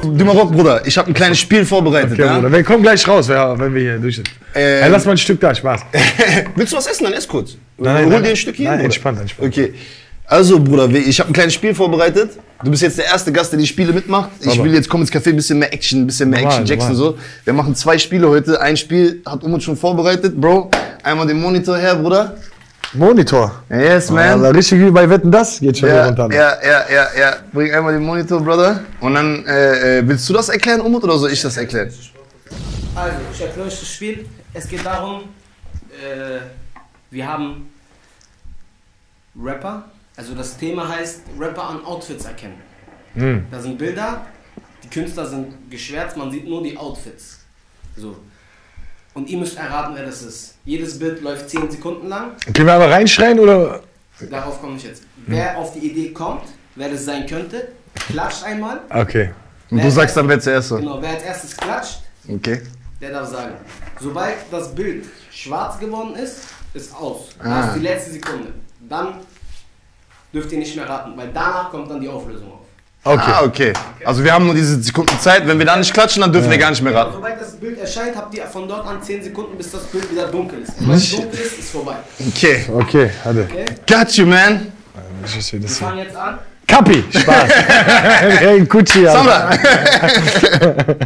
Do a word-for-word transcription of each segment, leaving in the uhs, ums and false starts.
Du Marok, Bruder, ich habe ein kleines Spiel vorbereitet. Okay, ja? Bruder. Wir kommen gleich raus, wenn wir hier durch sind. Ähm, Ey, lass mal ein Stück da, Spaß. Willst du was essen? Dann ess kurz. Nein, nein, Hol nein, dir ein Stück hier. Nein, Bruder. entspannt, entspannt. Okay. Also, Bruder, ich habe ein kleines Spiel vorbereitet. Du bist jetzt der erste Gast, der die Spiele mitmacht. Ich Aber. will jetzt kommen ins Café, ein bisschen mehr Action, ein bisschen mehr Normal, Action Jackson normal. so. Wir machen zwei Spiele heute. Ein Spiel hat Umut schon vorbereitet, Bro. Einmal den Monitor her, Bruder. Monitor. Yes, man. Alter, richtig wie bei Wetten, das geht schon Ja, wieder runter. ja, ja, ja, ja. Bring einmal den Monitor, Brother. Und dann, äh, äh, willst du das erklären, Umut, oder soll ich das erklären? Also, ich erkläre euch das Spiel. Es geht darum, äh, wir haben Rapper. Also das Thema heißt Rapper an Outfits erkennen. Mhm. Da sind Bilder, die Künstler sind geschwärzt, man sieht nur die Outfits. So. Und ihr müsst erraten, wer das ist. Jedes Bild läuft zehn Sekunden lang. Können wir aber reinschreien oder? Darauf komme ich jetzt. Wer auf die Idee kommt, wer das sein könnte, klatscht einmal. Okay. Und Wer du sagst als- dann, wer zuerst so. Genau, wer als erstes klatscht, Okay. der darf sagen. Sobald das Bild schwarz geworden ist, ist aus. Das Ah. ist die letzte Sekunde. Dann dürft ihr nicht mehr raten, weil danach kommt dann die Auflösung auf. Okay. Ah, okay. Also wir haben nur diese Sekunden Zeit. Wenn wir da nicht klatschen, dann dürfen wir gar nicht mehr raten. Sobald das Bild erscheint, habt ihr von dort an zehn Sekunden, bis das Bild wieder dunkel ist. Und wenn es dunkel ist, ist vorbei. Okay. Okay, hatte. Okay? Got you, man. Ich will Wir das fangen jetzt an. Kapi, Spaß. Hey, Gucci, Alter. Sandra.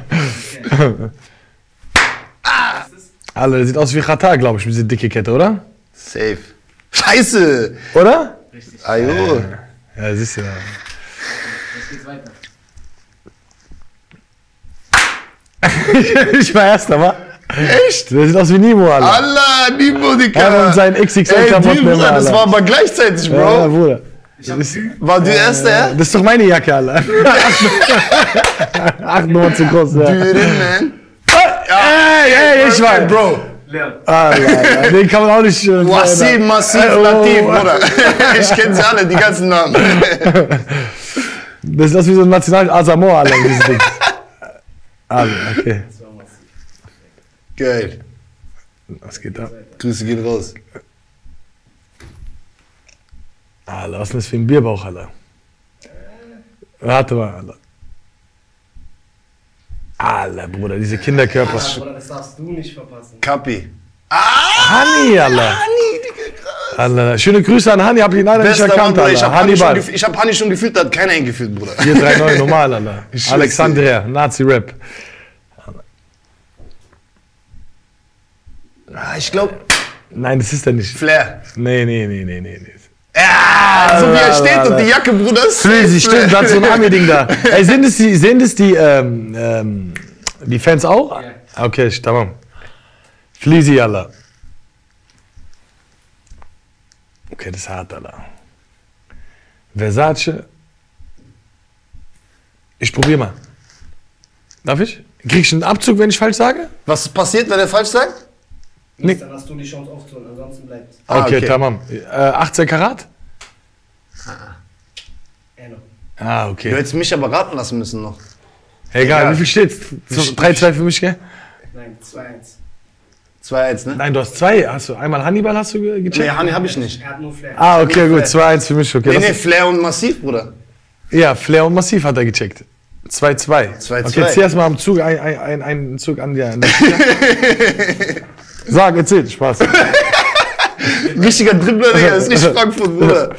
Alter, das sieht aus wie Qatar, glaube ich, mit dieser dicke Kette, oder? Safe. Scheiße. Oder? Ajo. Ja, siehst du. Ja. Jetzt geht's weiter. Ich war erster, wa? Echt? Der sieht aus wie Nemo, Alter. Allah, Nimo, Dicker. Ja, und sein X X L-Klamotten Ey, Bruder, immer, das Alter. war aber gleichzeitig, Ja, ja, Bro. Bruder. Das ist, War du erster, ja? das ist doch meine Jacke, Alter. Acht Nummern zu groß, ja. Dürin, man. Ey, ey, ich war. Bro. Alter, Alter, den kann man auch nicht. Äh, Wasim, Massiv, Oh. Latif, Bruder. Ich kenne sie alle, die ganzen Namen. Das ist das wie so ein National Asamoah, Alter, dieses Ding. Alter, okay. Geil. Was geht da? Grüße gehen raus. Alter, was ist denn das für ein Bierbauch, Alter? Warte mal, Alter. Alter, Bruder, diese Kinderkörper. Oder das darfst du nicht verpassen. Kapi. Hani, Alter. Alter. Schöne Grüße an Hani, hab ich leider Bester nicht erkannt, Mann, Bruder. Ich Alter. hab Hani schon, Hannibal. gef- ich hab Hani schon gefühlt, da hat keiner ihn gefühlt, Bruder. vier drei neun normal, Alter. Ich schwör's Alexandria, Nazi-Rap. Ah, ich glaube, Nein, das ist er nicht. Flair. Nee, nee, nee, nee, nee. nee. Ja, so wie er steht und die Jacke, Bruder. ist Flüssig, Flair. stimmt, da hat so ein Ami-Ding da. Ey, sind es die, sind es die, ähm, ähm, die Fans auch? Ja. Okay, tamam. Flizzy, Alter. Okay, das ist hart, Alter. Versace. Ich probier mal. Darf ich? Krieg ich einen Abzug, wenn ich falsch sage? Was passiert, wenn er falsch sagt? Nee. Dann hast du die Chance aufzuholen, ansonsten bleibt es. Ah, Okay, okay. tamam. Äh, achtzehn Karat? Eno. Ah, Du okay. hättest mich aber raten lassen müssen noch. Egal, Egal. wie viel steht's? So, drei zwei für mich, gell? Nein, zwei eins. zwei eins, ne? Nein, du hast zwei. Hast du einmal Hannibal hast du ge- gecheckt? Nee, Hani hab ich nicht. Er hat nur Flair. Ah, okay, gut. zwei eins für mich, okay. Nee, Das nee, ist- Flair und Massiv, Bruder. Ja, Flair und Massiv hat er gecheckt. zwei zwei. zwei Okay, zwei. zieh erst mal am Zug ein, ein, ein, einen Zug an dir. Sag, erzähl, Spaß. Richtiger Dribbler, Digga, das ist nicht Frankfurt, Bruder.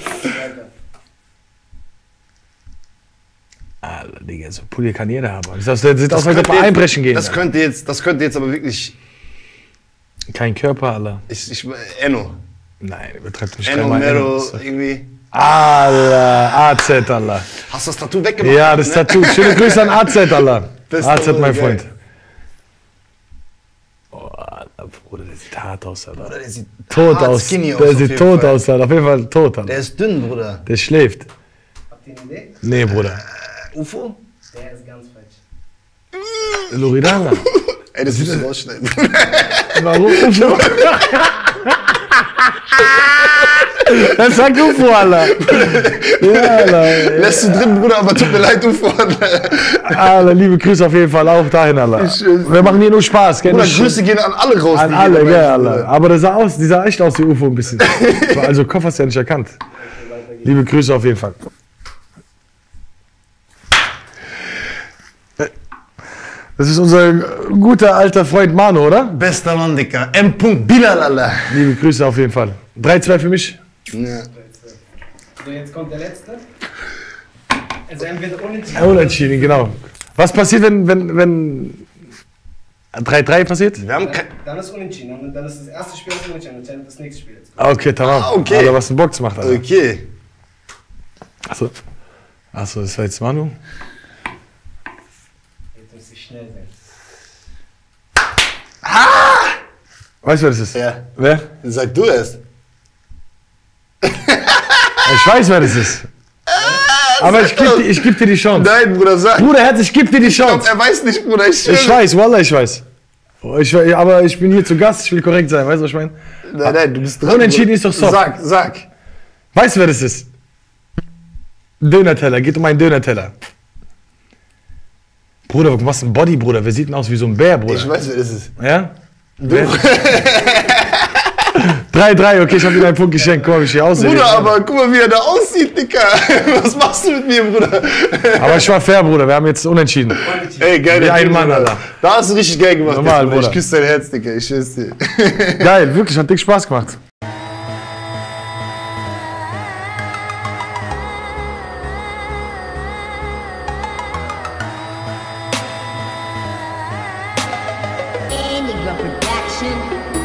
Alter, Digga, so Pulli kann jeder haben. Das sieht aus, als ob könnte er jetzt- einbrechen gehen. Das Alter. könnte jetzt, das könnte jetzt aber wirklich, Kein Körper, Alter. ich, ich, Enno. Nein, übertreibt mich Enno, keiner. Mero, irgendwie. Alter, A Z, Alter. Hast du das Tattoo weggemacht? Ja, das ne? Tattoo. Schöne Grüße an A Z, Alter. Bester A Z, mein Bruder, geil. Freund. Oh, Alter, Bruder, der sieht hart aus, Alter. Bruder, der sieht Tot hart aus. skinny aus, Der auf sieht jeden tot Fall. aus, Alter. Auf jeden Fall tot, Alter. Der ist dünn, Bruder. Der schläft. Habt ihr eine Idee? Nee, Bruder. U F O? Der ist ganz falsch. Loredana. Ey, das musst du rausschneiden. Warum U F O? Das sagt U F O, Alter. Ja, Alter. Lässt du drin, Bruder, aber tut mir leid, U F O. Alter, liebe Grüße auf jeden Fall auch dahin, Alter. Ich, äh, Wir machen hier nur Spaß, gell? Bruder, Nicht- Grüße gehen an alle raus. An die alle, hier gell, dabei sind, Alter. Bruder. Aber der sah aus, die sah echt aus wie U F O ein bisschen. Also Kopf hast du ja nicht erkannt. Liebe Grüße auf jeden Fall. Das ist unser guter alter Freund Manu, oder? Bester Mann, Dicker. M. Bilal, Alter. Liebe Grüße auf jeden Fall. drei zwei für mich. Ja. So, jetzt kommt der letzte. Also entweder unentschieden. Ja, unentschieden, genau. Was passiert, wenn, wenn, wenn drei drei passiert? Wir haben Dann, kein... dann ist unentschieden. Und dann ist das erste Spiel ist unentschieden. Und dann das nächste Spiel jetzt. Okay, tamam. Ah, okay. Alter, was ein Box macht, Alter. Okay. Achso. Achso, das war jetzt Manu. Jetzt muss ich schnell sein. Weißt du, wer das ist? Ja. Wer? Sag du es. Ich weiß, wer das ist. Aber ich geb, dir, ich geb dir die Chance. Nein, Bruder, sag. Bruder, Herz, ich geb dir die Ich glaub, Chance. er weiß nicht, Bruder. Ich, Ich weiß, Wallah, ich weiß. Ich, we- aber ich bin hier zu Gast, ich will korrekt sein, weißt du, was ich meine? Nein, nein, du bist dran. Unentschieden Bruder. ist doch soft. Sag, sag. Weißt du, wer das ist? Döner-Teller, geht um einen Döner-Teller. Bruder, du machst einen Body, Bruder. Wer sieht denn aus wie so ein Bär, Bruder? Ich weiß, wer das ist. Ja? drei drei, okay, ich hab dir einen Punkt geschenkt. Guck mal, wie ich hier aussehe. Bruder, aber guck mal, wie er da aussieht, Dicker. Was machst du mit mir, Bruder? Aber ich war fair, Bruder. Wir haben jetzt unentschieden. Ey, geil. Wie ein Mann, Alter. Da hast du richtig geil gemacht. Normal, jetzt, Bruder. Ich Bruder. küsse dein Herz, Dicker. Ich schwör's dir. Geil, wirklich, hat dick Spaß gemacht. Indigo Production.